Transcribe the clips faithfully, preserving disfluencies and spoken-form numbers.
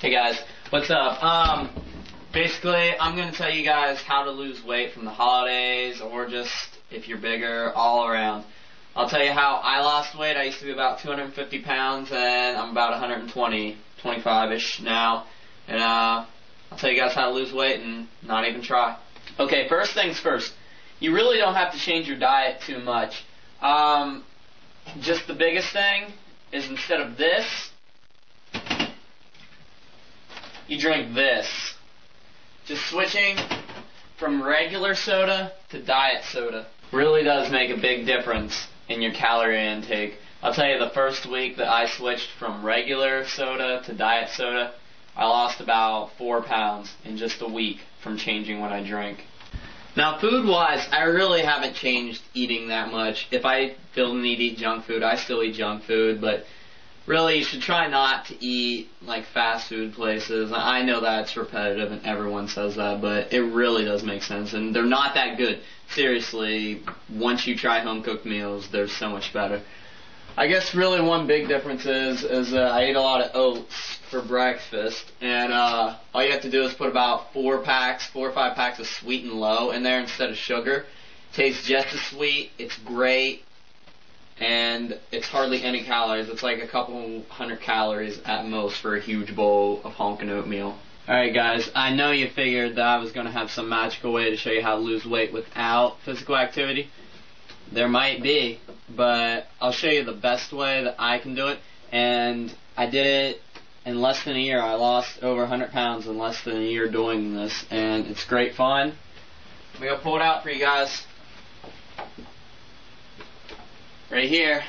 Hey guys, what's up? Um, basically, I'm going to tell you guys how to lose weight from the holidays or just if you're bigger, all around. I'll tell you how I lost weight. I used to be about two hundred fifty pounds and I'm about one hundred twenty, twenty-five-ish now. And uh, I'll tell you guys how to lose weight and not even try. Okay, first things first. You really don't have to change your diet too much. Um, just the biggest thing is instead of this, you drink this. Just switching from regular soda to diet soda really does make a big difference in your calorie intake. I'll tell you, the first week that I switched from regular soda to diet soda, I lost about four pounds in just a week from changing what I drink. Now, food-wise, I really haven't changed eating that much. If I feel the need to eat junk food, I still eat junk food, but really, you should try not to eat, like, fast food places. I know that's repetitive and everyone says that, but it really does make sense, and they're not that good. Seriously, once you try home-cooked meals, they're so much better. I guess really one big difference is, is uh, I eat a lot of oats for breakfast, and uh, all you have to do is put about four packs, four or five packs of Sweet and Low in there instead of sugar. Tastes just as sweet, it's great, and it's hardly any calories. It's like a couple hundred calories at most for a huge bowl of honkin' oatmeal. Alright guys, I know you figured that I was going to have some magical way to show you how to lose weight without physical activity. There might be, but I'll show you the best way that I can do it, and I did it in less than a year. I lost over one hundred pounds in less than a year doing this, and it's great fun. I'm going to pull it out for you guys. Right here.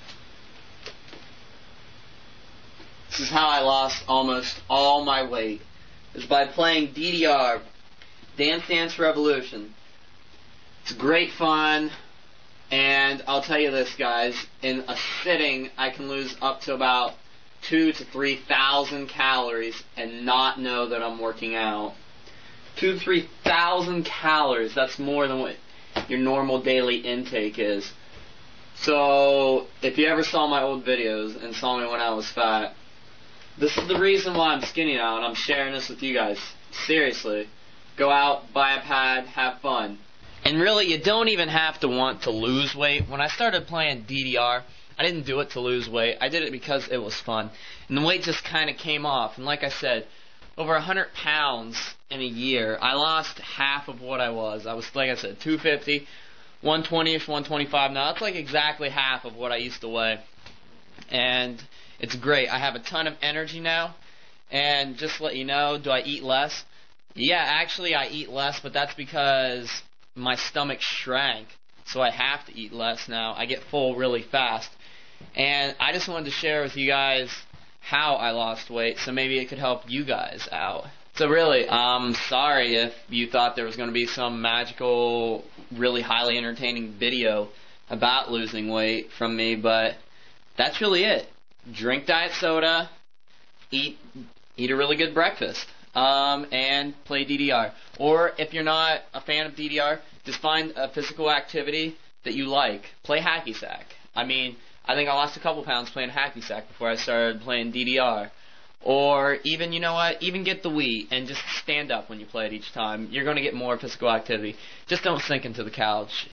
This is how I lost almost all my weight. It's by playing D D R, Dance Dance Revolution. It's great fun. And I'll tell you this, guys, in a sitting, I can lose up to about two to three thousand calories and not know that I'm working out. Two to three thousand calories. That's more than what your normal daily intake is. So, if you ever saw my old videos and saw me when I was fat, this is the reason why I'm skinny now, and I'm sharing this with you guys. Seriously, go out, buy a pad, have fun. And really, you don't even have to want to lose weight. When I started playing D D R, I didn't do it to lose weight. I did it because it was fun. And the weight just kind of came off. And like I said, over one hundred pounds in a year, I lost half of what I was. I was, like I said, two fifty, one twenty-ish, one twenty-five. Now, that's like exactly half of what I used to weigh. And it's great. I have a ton of energy now. And just to let you know, do I eat less? Yeah, actually, I eat less, but that's because my stomach shrank, so I have to eat less now. I get full really fast. And I just wanted to share with you guys how I lost weight, so maybe it could help you guys out. So really, I'm sorry if you thought there was going to be some magical, really highly entertaining video about losing weight from me, but that's really it. Drink diet soda, eat, eat a really good breakfast. Um, and play D D R. Or if you're not a fan of D D R, just find a physical activity that you like. Play hacky sack. I mean, I think I lost a couple pounds playing hacky sack before I started playing D D R. Or even, you know what, even get the Wii and just stand up when you play it each time. You're going to get more physical activity. Just don't sink into the couch.